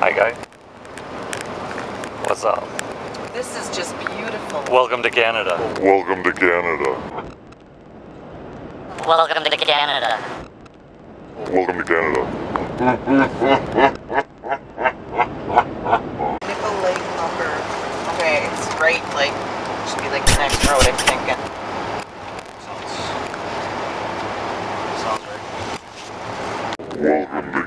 Hi, guy. What's up? This is just beautiful. Welcome to Canada. Welcome to Canada. Welcome to Canada. Welcome to Canada. Nickel Lake number. Okay, it's right, like, should be like the next road, I'm thinking. Sounds right. Welcome to